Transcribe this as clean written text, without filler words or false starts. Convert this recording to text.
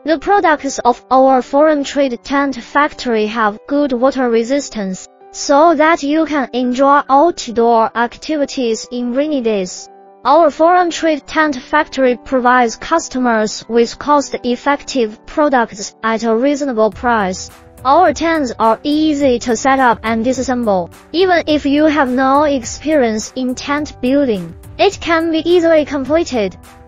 The products of our foreign trade tent factory have good water resistance, so that you can enjoy outdoor activities in rainy days. Our foreign trade tent factory provides customers with cost-effective products at a reasonable price. Our tents are easy to set up and disassemble. Even if you have no experience in tent building, it can be easily completed.